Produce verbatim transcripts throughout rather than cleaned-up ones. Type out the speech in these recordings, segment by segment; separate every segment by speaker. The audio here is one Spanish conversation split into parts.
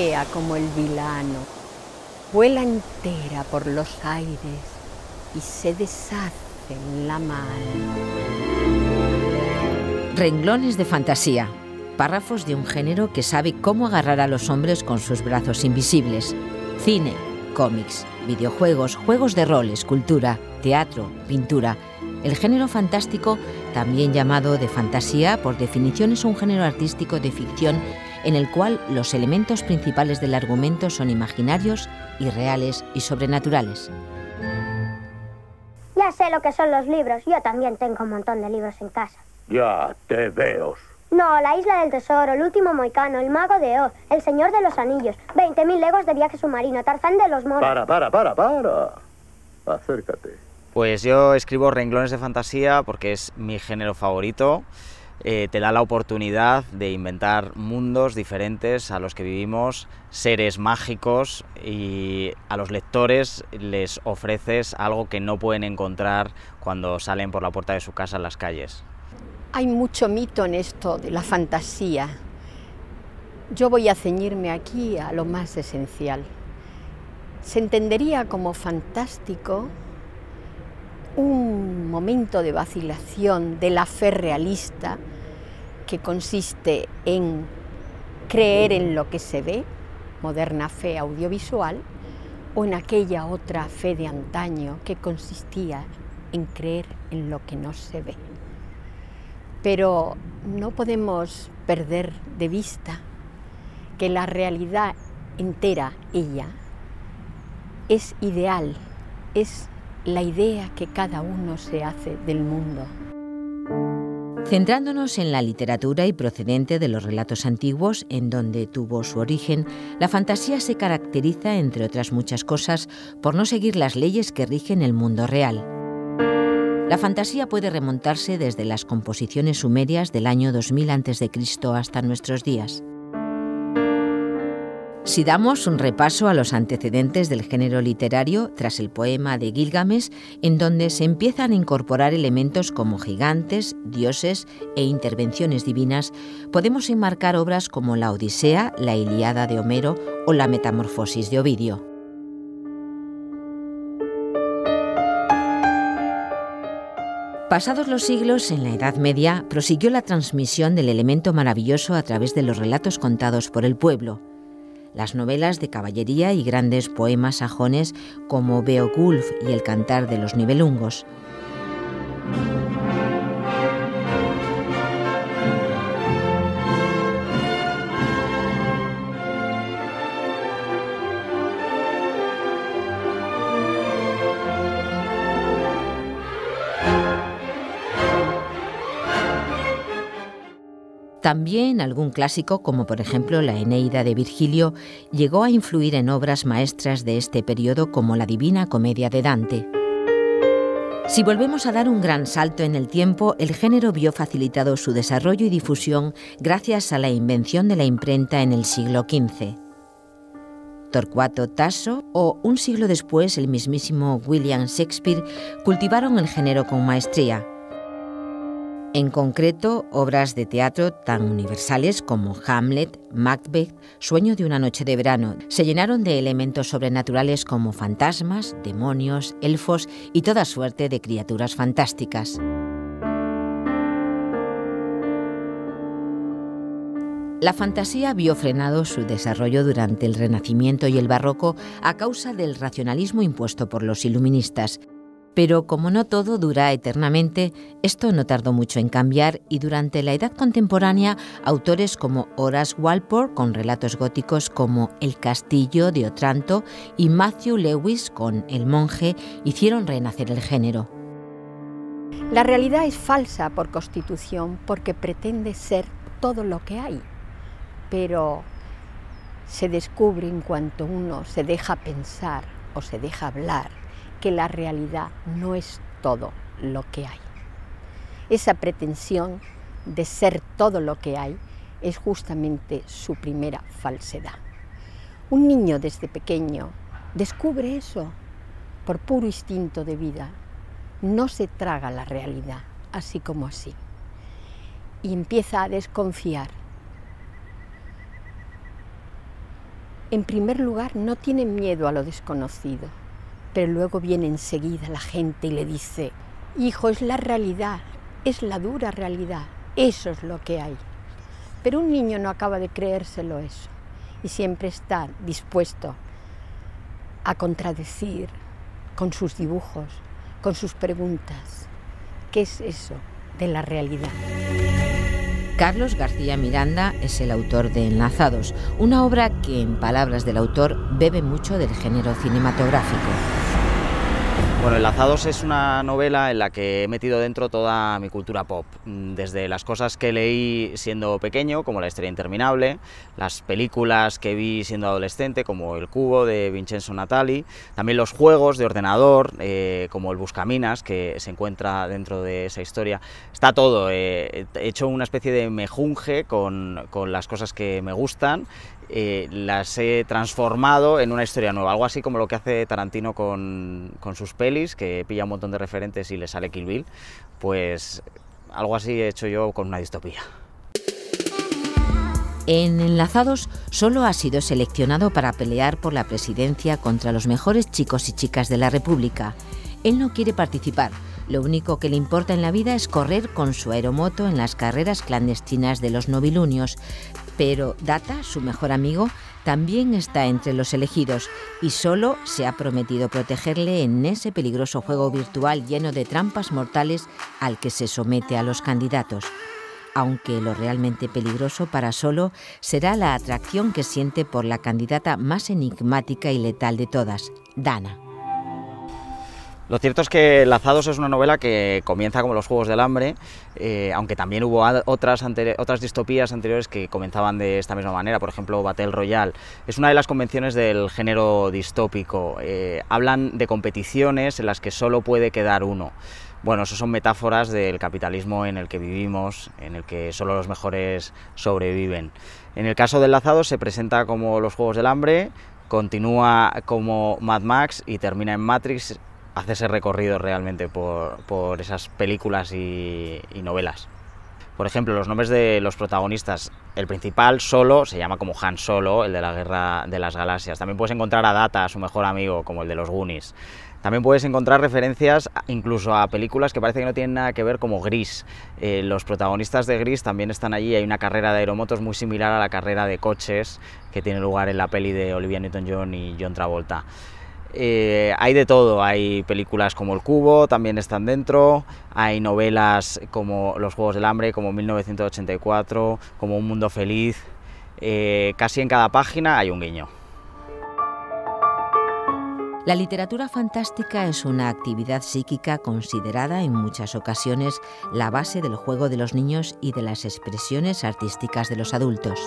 Speaker 1: fea como el vilano, vuela entera por los aires y se deshace en la mano.
Speaker 2: Renglones de fantasía, párrafos de un género que sabe cómo agarrar a los hombres con sus brazos invisibles. Cine, cómics, videojuegos, juegos de rol, escultura, teatro, pintura. El género fantástico, también llamado de fantasía, por definición es un género artístico de ficción en el cual los elementos principales del argumento son imaginarios, irreales y sobrenaturales.
Speaker 3: Ya sé lo que son los libros. Yo también tengo un montón de libros en casa.
Speaker 4: Ya te veo.
Speaker 3: No, La Isla del Tesoro, El Último Mohicano, El Mago de Oz, El Señor de los Anillos, veinte mil leguas de viaje submarino, Tarzán de los monos...
Speaker 4: Para, para, para, para. Acércate.
Speaker 5: Pues yo escribo renglones de fantasía porque es mi género favorito. Eh, te da la oportunidad de inventar mundos diferentes a los que vivimos, seres mágicos, y a los lectores les ofreces algo que no pueden encontrar cuando salen por la puerta de su casa en las calles.
Speaker 1: Hay mucho mito en esto de la fantasía. Yo voy a ceñirme aquí a lo más esencial. Se entendería como fantástico un momento de vacilación de la fe realista que consiste en creer en lo que se ve, moderna fe audiovisual, o en aquella otra fe de antaño que consistía en creer en lo que no se ve. Pero no podemos perder de vista que la realidad entera, ella, es ideal, es la idea que cada uno se hace del mundo.
Speaker 2: Centrándonos en la literatura y procedente de los relatos antiguos, en donde tuvo su origen, la fantasía se caracteriza, entre otras muchas cosas, por no seguir las leyes que rigen el mundo real. La fantasía puede remontarse desde las composiciones sumerias del año dos mil antes de Cristo hasta nuestros días. Si damos un repaso a los antecedentes del género literario, tras el poema de Gilgamesh, en donde se empiezan a incorporar elementos como gigantes, dioses e intervenciones divinas, podemos enmarcar obras como la Odisea, la Ilíada de Homero o la Metamorfosis de Ovidio. Pasados los siglos, en la Edad Media, prosiguió la transmisión del elemento maravilloso a través de los relatos contados por el pueblo. Las novelas de caballería y grandes poemas sajones como Beowulf y El Cantar de los Nibelungos. También algún clásico, como por ejemplo la Eneida de Virgilio, llegó a influir en obras maestras de este periodo como la Divina Comedia de Dante. Si volvemos a dar un gran salto en el tiempo, el género vio facilitado su desarrollo y difusión gracias a la invención de la imprenta en el siglo quince. Torcuato Tasso o, un siglo después, el mismísimo William Shakespeare cultivaron el género con maestría. En concreto, obras de teatro tan universales como Hamlet, Macbeth, Sueño de una noche de verano, se llenaron de elementos sobrenaturales como fantasmas, demonios, elfos y toda suerte de criaturas fantásticas. La fantasía vio frenado su desarrollo durante el Renacimiento y el Barroco a causa del racionalismo impuesto por los iluministas. Pero como no todo dura eternamente, esto no tardó mucho en cambiar y durante la Edad Contemporánea, autores como Horace Walpole, con relatos góticos como El Castillo de Otranto, y Matthew Lewis, con El Monje, hicieron renacer el género.
Speaker 1: La realidad es falsa por constitución porque pretende ser todo lo que hay, pero se descubre en cuanto uno se deja pensar o se deja hablar que la realidad no es todo lo que hay. Esa pretensión de ser todo lo que hay es justamente su primera falsedad. Un niño desde pequeño descubre eso por puro instinto de vida. No se traga la realidad así como así y empieza a desconfiar. en primer lugar, no tienen miedo a lo desconocido, pero luego viene enseguida la gente y le dice: hijo, es la realidad, es la dura realidad, eso es lo que hay. Pero un niño no acaba de creérselo eso, y siempre está dispuesto a contradecir con sus dibujos, con sus preguntas. ¿Qué es eso de la realidad?
Speaker 2: Carlos García Miranda es el autor de Enlazados, una obra que, en palabras del autor, bebe mucho del género cinematográfico.
Speaker 5: Bueno, Enlazados es una novela en la que he metido dentro toda mi cultura pop, desde las cosas que leí siendo pequeño, como La historia interminable, las películas que vi siendo adolescente, como El cubo de Vincenzo Natali, también los juegos de ordenador, eh, como el Buscaminas, que se encuentra dentro de esa historia. Está todo, eh, he hecho una especie de mejunje con, con las cosas que me gustan. Eh, las he transformado en una historia nueva, algo así como lo que hace Tarantino con, con sus pelis, que pilla un montón de referentes y le sale Kill Bill. Pues algo así he hecho yo con una distopía.
Speaker 2: En Enlazados solo ha sido seleccionado para pelear por la presidencia contra los mejores chicos y chicas de la República. Él no quiere participar. Lo único que le importa en la vida es correr con su aeromoto en las carreras clandestinas de los novilunios. Pero Data, su mejor amigo, también está entre los elegidos y solo se ha prometido protegerle en ese peligroso juego virtual lleno de trampas mortales al que se somete a los candidatos. Aunque lo realmente peligroso para Solo será la atracción que siente por la candidata más enigmática y letal de todas, Dana.
Speaker 5: Lo cierto es que Enlazados es una novela que comienza como los Juegos del Hambre, eh, aunque también hubo otras, otras distopías anteriores que comenzaban de esta misma manera, por ejemplo Battle Royale. Es una de las convenciones del género distópico, eh, hablan de competiciones en las que solo puede quedar uno. Bueno, eso son metáforas del capitalismo en el que vivimos, en el que solo los mejores sobreviven. En el caso de Enlazados se presenta como los Juegos del Hambre, continúa como Mad Max y termina en Matrix. Hace ese recorrido realmente por, por esas películas y, y novelas. Por ejemplo, los nombres de los protagonistas. El principal, Solo, se llama como Han Solo, el de la Guerra de las Galaxias. También puedes encontrar a Data, su mejor amigo, como el de los Goonies. También puedes encontrar referencias incluso a películas que parece que no tienen nada que ver, como Gris. Eh, los protagonistas de Gris también están allí. Hay una carrera de aeromotos muy similar a la carrera de coches que tiene lugar en la peli de Olivia Newton-John y John Travolta. Eh, hay de todo, hay películas como El cubo, también están dentro, hay novelas como Los Juegos del Hambre, como mil novecientos ochenta y cuatro, como Un mundo feliz, eh, casi en cada página hay un guiño.
Speaker 2: La literatura fantástica es una actividad psíquica considerada en muchas ocasiones la base del juego de los niños y de las expresiones artísticas de los adultos.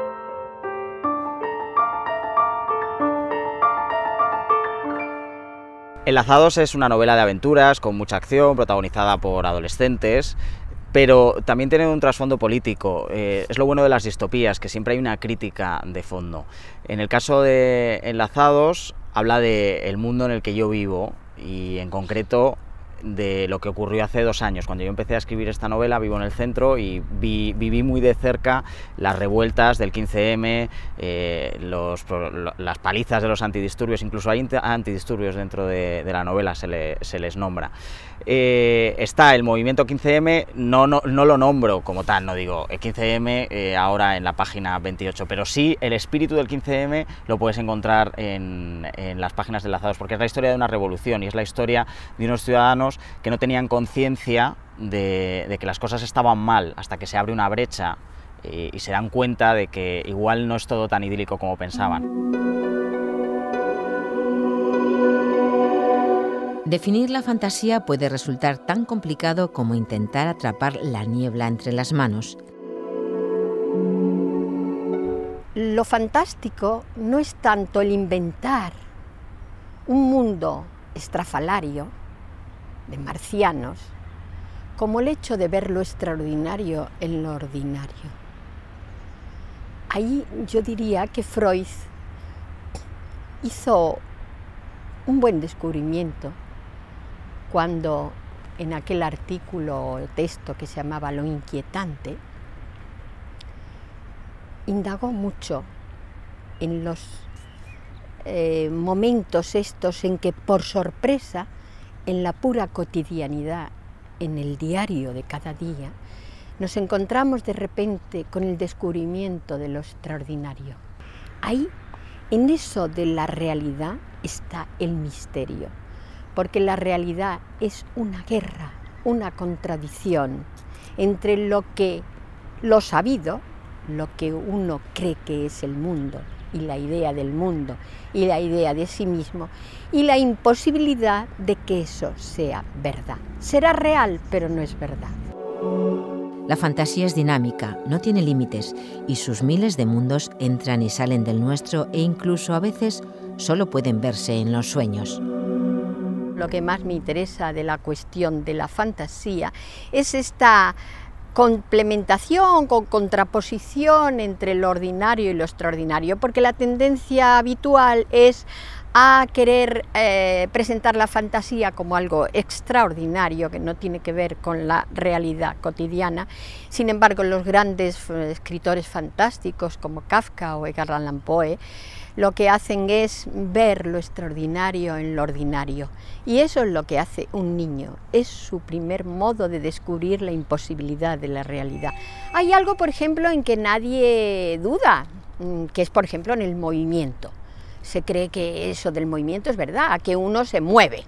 Speaker 5: Enlazados es una novela de aventuras con mucha acción, protagonizada por adolescentes, pero también tiene un trasfondo político. Eh, es lo bueno de las distopías, que siempre hay una crítica de fondo. En el caso de Enlazados, habla del mundo en el que yo vivo y, en concreto, de lo que ocurrió hace dos años. Cuando yo empecé a escribir esta novela, vivo en el centro y vi, viví muy de cerca las revueltas del quince eme, eh, los, las palizas de los antidisturbios. Incluso hay antidisturbios dentro de, de la novela, se, le, se les nombra. Eh, está el movimiento quince eme, no, no, no lo nombro como tal, no digo el quince eme eh, ahora en la página veintiocho, pero sí el espíritu del quince eme lo puedes encontrar en, en las páginas de Enlazados, porque es la historia de una revolución y es la historia de unos ciudadanos que no tenían conciencia de, de que las cosas estaban mal hasta que se abre una brecha y, y se dan cuenta de que igual no es todo tan idílico como pensaban.
Speaker 2: Definir la fantasía puede resultar tan complicado como intentar atrapar la niebla entre las manos.
Speaker 1: Lo fantástico no es tanto el inventar un mundo estrafalario de marcianos, como el hecho de ver lo extraordinario en lo ordinario. Ahí yo diría que Freud hizo un buen descubrimiento cuando en aquel artículo o texto que se llamaba Lo inquietante, indagó mucho en los eh, momentos estos en que por sorpresa, en la pura cotidianidad, en el diario de cada día, nos encontramos de repente con el descubrimiento de lo extraordinario. Ahí, en eso de la realidad, está el misterio, porque la realidad es una guerra, una contradicción entre lo que lo sabido, lo que uno cree que es el mundo, y la idea del mundo, y la idea de sí mismo, y la imposibilidad de que eso sea verdad. Será real, pero no es verdad.
Speaker 2: La fantasía es dinámica, no tiene límites, y sus miles de mundos entran y salen del nuestro e incluso a veces solo pueden verse en los sueños.
Speaker 1: Lo que más me interesa de la cuestión de la fantasía es esta complementación, con contraposición entre lo ordinario y lo extraordinario, porque la tendencia habitual es a querer eh, presentar la fantasía como algo extraordinario que no tiene que ver con la realidad cotidiana. Sin embargo, los grandes escritores fantásticos como Kafka o Edgar Allan Poe lo que hacen es ver lo extraordinario en lo ordinario, y eso es lo que hace un niño, es su primer modo de descubrir la imposibilidad de la realidad. Hay algo, por ejemplo, en que nadie duda, que es, por ejemplo, en el movimiento. Se cree que eso del movimiento es verdad, que uno se mueve,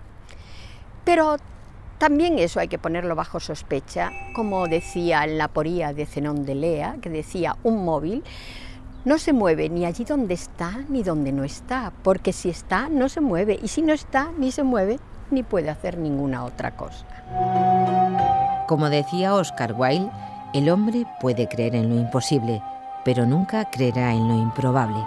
Speaker 1: pero también eso hay que ponerlo bajo sospecha, como decía en la aporía de Zenón de Lea, que decía: un móvil no se mueve ni allí donde está ni donde no está, porque si está no se mueve, y si no está ni se mueve ni puede hacer ninguna otra cosa.
Speaker 2: Como decía Oscar Wilde, el hombre puede creer en lo imposible, pero nunca creerá en lo improbable.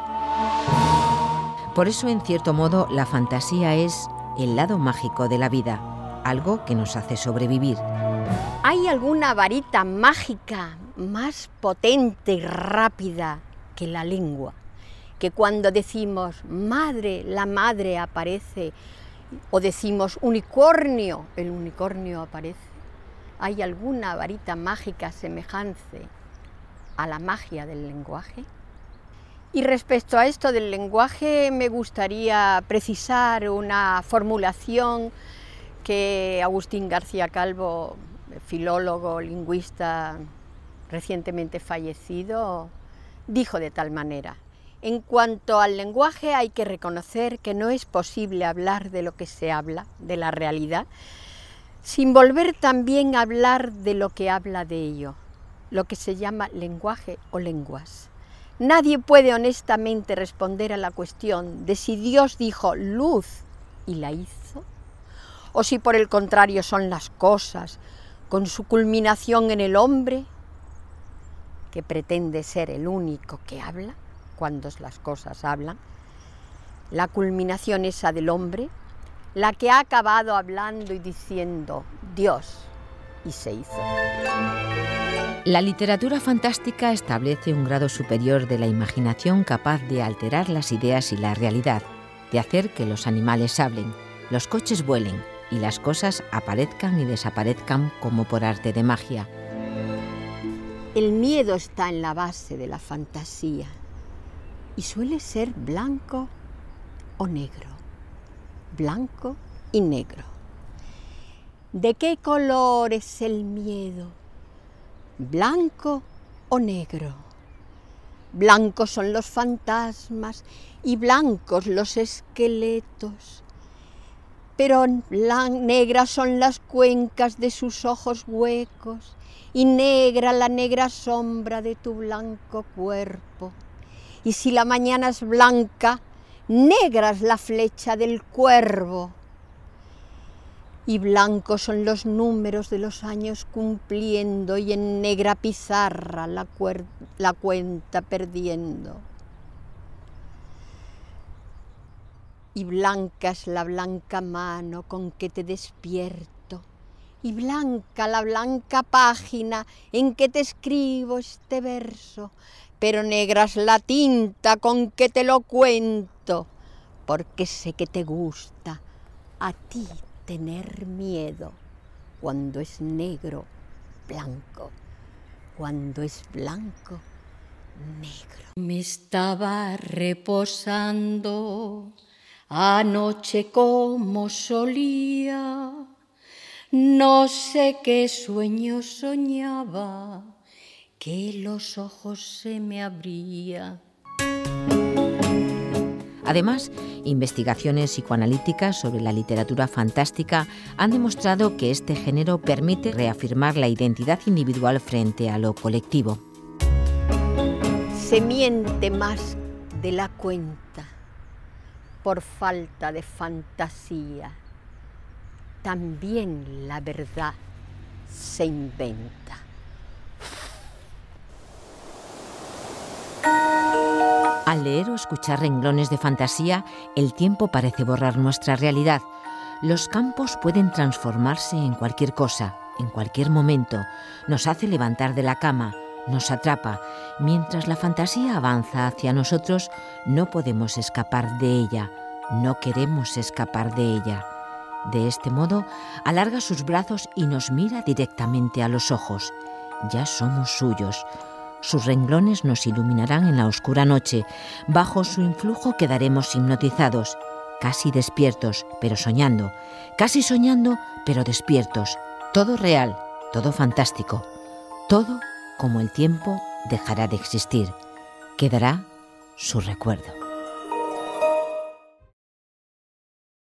Speaker 2: Por eso, en cierto modo, la fantasía es el lado mágico de la vida, algo que nos hace sobrevivir.
Speaker 1: ¿Hay alguna varita mágica más potente y rápida que la lengua? Que cuando decimos madre, la madre aparece, o decimos unicornio, el unicornio aparece. ¿Hay alguna varita mágica semejante a la magia del lenguaje? Y respecto a esto del lenguaje, me gustaría precisar una formulación que Agustín García Calvo, filólogo, lingüista recientemente fallecido, dijo de tal manera: en cuanto al lenguaje, hay que reconocer que no es posible hablar de lo que se habla, de la realidad, sin volver también a hablar de lo que habla de ello, lo que se llama lenguaje o lenguas. Nadie puede honestamente responder a la cuestión de si Dios dijo luz y la hizo, o si por el contrario son las cosas, con su culminación en el hombre, que pretende ser el único que habla, cuando las cosas hablan, la culminación esa del hombre, la que ha acabado hablando y diciendo Dios, y se hizo.
Speaker 2: La literatura fantástica establece un grado superior de la imaginación capaz de alterar las ideas y la realidad, de hacer que los animales hablen, los coches vuelen y las cosas aparezcan y desaparezcan como por arte de magia.
Speaker 1: El miedo está en la base de la fantasía y suele ser blanco o negro, blanco y negro. ¿De qué color es el miedo? ¿Blanco o negro? Blancos son los fantasmas y blancos los esqueletos, pero negras son las cuencas de sus ojos huecos y negra la negra sombra de tu blanco cuerpo. Y si la mañana es blanca, negra es la flecha del cuervo. Y blancos son los números de los años cumpliendo y en negra pizarra la, la cuenta perdiendo. Y blanca es la blanca mano con que te despierto, y blanca la blanca página en que te escribo este verso, pero negra es la tinta con que te lo cuento, porque sé que te gusta a ti tener miedo cuando es negro, blanco, cuando es blanco, negro.
Speaker 6: Me estaba reposando anoche como solía, no sé qué sueño soñaba, que los ojos se me abrían.
Speaker 2: Además, investigaciones psicoanalíticas sobre la literatura fantástica han demostrado que este género permite reafirmar la identidad individual frente a lo colectivo.
Speaker 1: Se miente más de la cuenta por falta de fantasía. También la verdad se inventa.
Speaker 2: Al leer o escuchar renglones de fantasía, el tiempo parece borrar nuestra realidad. Los campos pueden transformarse en cualquier cosa, en cualquier momento. Nos hace levantar de la cama, nos atrapa. Mientras la fantasía avanza hacia nosotros, no podemos escapar de ella, no queremos escapar de ella. De este modo, alarga sus brazos y nos mira directamente a los ojos. Ya somos suyos. Sus renglones nos iluminarán en la oscura noche. Bajo su influjo quedaremos hipnotizados, casi despiertos, pero soñando. Casi soñando, pero despiertos. Todo real, todo fantástico. Todo como el tiempo dejará de existir. Quedará su recuerdo.